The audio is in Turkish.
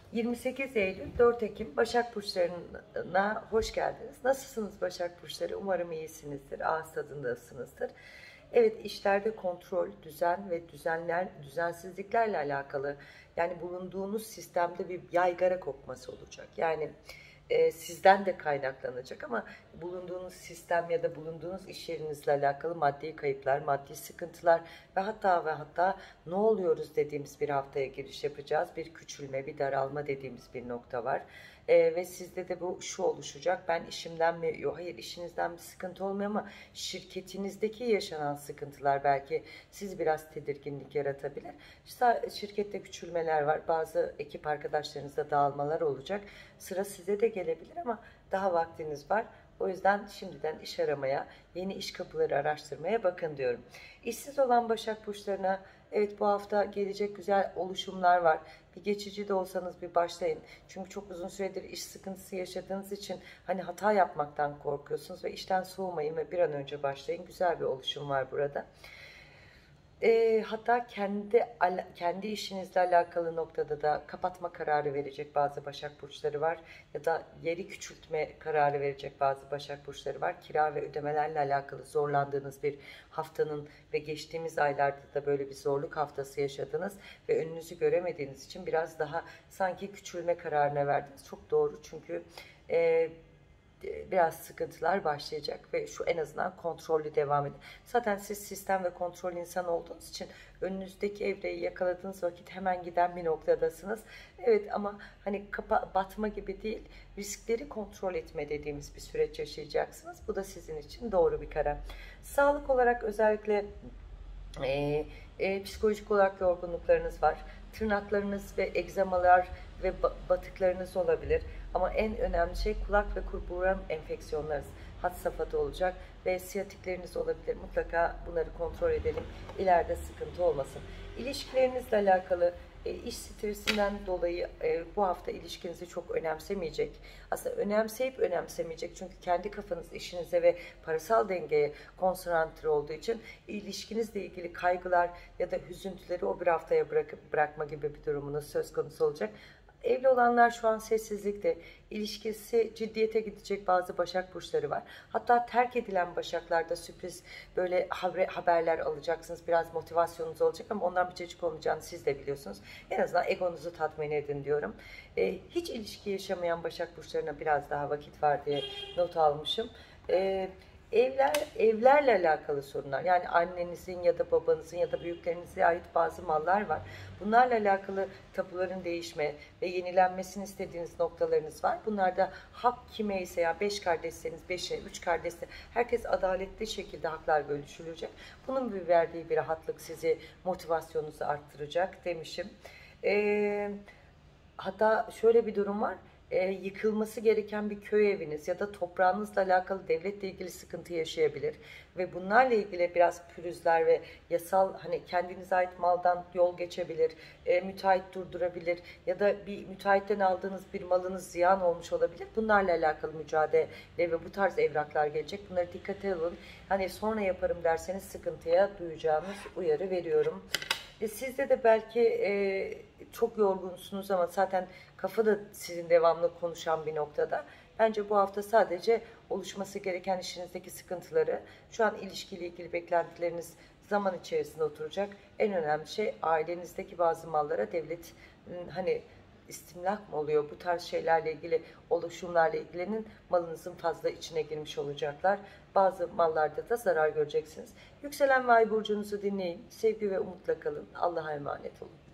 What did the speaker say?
28 Eylül 4 Ekim Başak Burçlarına hoş geldiniz. Nasılsınız Başak Burçları? Umarım iyisinizdir, ağız tadındasınızdır. Evet, işlerde kontrol, düzen ve düzensizliklerle alakalı, yani bulunduğunuz sistemde bir yaygara kopması olacak. Yani sizden de kaynaklanacak ama bulunduğunuz sistem ya da bulunduğunuz iş yerinizle alakalı maddi kayıplar, maddi sıkıntılar ve hatta ne oluyoruz dediğimiz bir haftaya giriş yapacağız. Bir küçülme, bir daralma dediğimiz bir nokta var. Ve sizde de bu şu oluşacak: ben işimden mi? Yok, hayır, işinizden bir sıkıntı olmuyor ama şirketinizdeki yaşanan sıkıntılar belki siz biraz tedirginlik yaratabilir. İşte şirkette küçülmeler var, bazı ekip arkadaşlarınızla dağılmalar olacak. Sıra size de gelebilir ama daha vaktiniz var. O yüzden şimdiden iş aramaya, yeni iş kapıları araştırmaya bakın diyorum. İşsiz olan Başak Burçlarına evet, bu hafta gelecek güzel oluşumlar var. Bir geçici de olsanız bir başlayın. Çünkü çok uzun süredir iş sıkıntısı yaşadığınız için hani hata yapmaktan korkuyorsunuz ve işten soğumayın ve bir an önce başlayın. Güzel bir oluşum var burada. Hatta kendi işinizle alakalı noktada da kapatma kararı verecek bazı Başak Burçları var. Ya da yeri küçültme kararı verecek bazı Başak Burçları var. Kira ve ödemelerle alakalı zorlandığınız bir haftanın ve geçtiğimiz aylarda da böyle bir zorluk haftası yaşadınız. Ve önünüzü göremediğiniz için biraz daha sanki küçülme kararına verdiniz. Çok doğru, çünkü biraz sıkıntılar başlayacak ve şu en azından kontrollü devam edin. Zaten siz sistem ve kontrol insanı olduğunuz için önünüzdeki evreyi yakaladığınız vakit hemen giden bir noktadasınız. Evet, ama hani batma gibi değil, riskleri kontrol etme dediğimiz bir süreç yaşayacaksınız. Bu da sizin için doğru bir karar. Sağlık olarak özellikle psikolojik olarak yorgunluklarınız var. Tırnaklarınız ve egzamalar ve batıklarınız olabilir. Ama en önemli şey kulak ve burun enfeksiyonlarınız had safhada olacak ve siyatikleriniz olabilir. Mutlaka bunları kontrol edelim, İleride sıkıntı olmasın. İlişkilerinizle alakalı iş stresinden dolayı bu hafta ilişkinizi çok önemsemeyecek. Aslında önemseyip önemsemeyecek, çünkü kendi kafanız işinize ve parasal dengeye konsantre olduğu için ilişkinizle ilgili kaygılar ya da hüzüntüleri o bir haftaya bırakma gibi bir durumunuz söz konusu olacak. Evli olanlar şu an sessizlikte, ilişkisi ciddiyete gidecek bazı Başak Burçları var. Hatta terk edilen Başaklarda sürpriz böyle haberler alacaksınız. Biraz motivasyonunuz olacak ama ondan bir cacık olmayacağını siz de biliyorsunuz. En azından egonuzu tatmin edin diyorum. Hiç ilişki yaşamayan Başak Burçlarına biraz daha vakit var diye not almışım. Evlerle alakalı sorunlar, yani annenizin ya da babanızın ya da büyüklerinize ait bazı mallar var. Bunlarla alakalı tapuların değişme ve yenilenmesini istediğiniz noktalarınız var. Bunlarda hak kime ise, ya 5 kardeşseniz 5'e, 3 kardeşse herkes adaletli şekilde haklar bölüşülecek. Bunun bir verdiği bir rahatlık sizi, motivasyonunuzu arttıracak demişim. Hatta şöyle bir durum var. Yıkılması gereken bir köy eviniz ya da toprağınızla alakalı devletle ilgili sıkıntı yaşayabilir ve bunlarla ilgili biraz pürüzler ve yasal, hani kendinize ait maldan yol geçebilir, müteahhit durdurabilir ya da bir müteahhitten aldığınız bir malınız ziyan olmuş olabilir. Bunlarla alakalı mücadele ve bu tarz evraklar gelecek. Bunları dikkate alın. Hani sonra yaparım derseniz sıkıntıya duyacağınız uyarı veriyorum. Sizde de belki çok yorgunsunuz ama zaten kafa da sizin devamlı konuşan bir noktada. Bence bu hafta sadece oluşması gereken işinizdeki sıkıntıları, şu an ilişkiyle ilgili beklentileriniz zaman içerisinde oturacak. En önemli şey ailenizdeki bazı mallara devlet hani istimlak mı oluyor, bu tarz şeylerle ilgili oluşumlarla ilgilenin, malınızın fazla içine girmiş olacaklar. Bazı mallarda da zarar göreceksiniz. Yükselen ve ay burcunuzu dinleyin. Sevgi ve umutla kalın. Allah'a emanet olun.